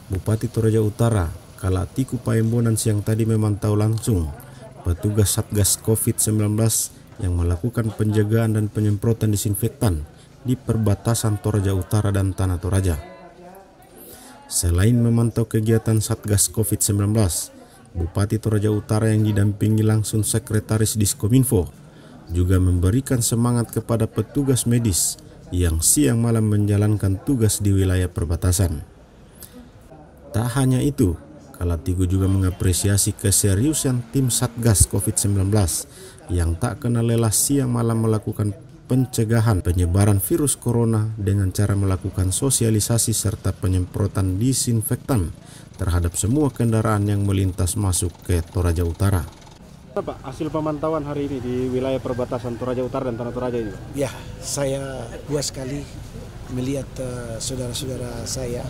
Bupati Toraja Utara, Kala Tiku Paembonan siang tadi memantau langsung petugas Satgas COVID-19 yang melakukan penjagaan dan penyemprotan disinfektan di perbatasan Toraja Utara dan Tanah Toraja. Selain memantau kegiatan Satgas COVID-19, Bupati Toraja Utara yang didampingi langsung Sekretaris Diskominfo juga memberikan semangat kepada petugas medis yang siang malam menjalankan tugas di wilayah perbatasan. Tak hanya itu, Kala Tiku juga mengapresiasi keseriusan tim Satgas COVID-19 yang tak kenal lelah siang malam melakukan pencegahan penyebaran virus corona dengan cara melakukan sosialisasi serta penyemprotan disinfektan terhadap semua kendaraan yang melintas masuk ke Toraja Utara. Pak, hasil pemantauan hari ini di wilayah perbatasan Toraja Utara dan Tanah Toraja ini, Pak? Ya, saya puas sekali melihat saudara-saudara saya,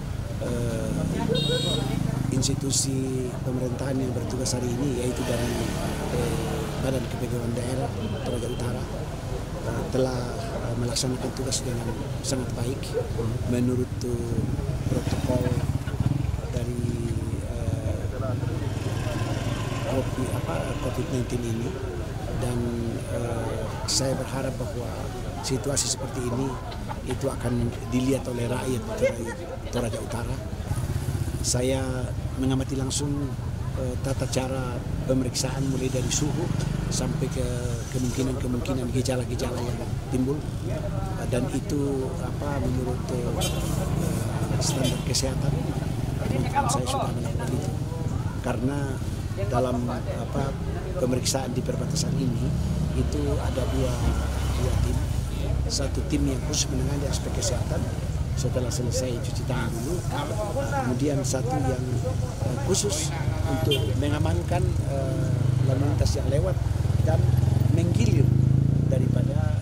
institusi pemerintahan yang bertugas hari ini, yaitu dari Badan Kepegawaian Daerah Toraja Utara, telah melaksanakan tugas dengan sangat baik menurut protokol dari COVID-19 ini, dan saya berharap bahwa situasi seperti ini itu akan dilihat oleh rakyat Toraja Utara. Saya mengamati langsung tata cara pemeriksaan mulai dari suhu sampai ke kemungkinan gejala-gejala yang timbul, dan itu menurut standar kesehatan saya sudah melakukan itu, karena dalam pemeriksaan di perbatasan ini itu ada dua tim. Satu tim yang khusus menangani aspek kesehatan setelah selesai cuci tangan dulu, kemudian satu yang khusus untuk mengamankan lalu lintas yang lewat dan menggilir daripada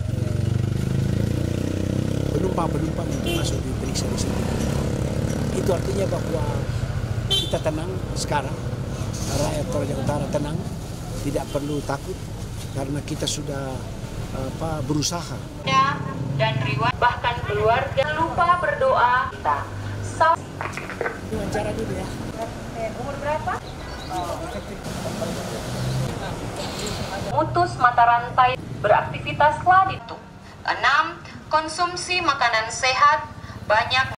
penumpang untuk masuk diperiksa di sini. Itu artinya bahwa kita tenang sekarang, rakyat Toraja Utara tenang, tidak perlu takut karena kita sudah berusaha. Dan riwayat bahkan keluarga lupa berdoa. Kita wawancara dulu ya. Umur berapa? Mutus mata rantai beraktivitaslah itu. 6. Konsumsi makanan sehat banyak.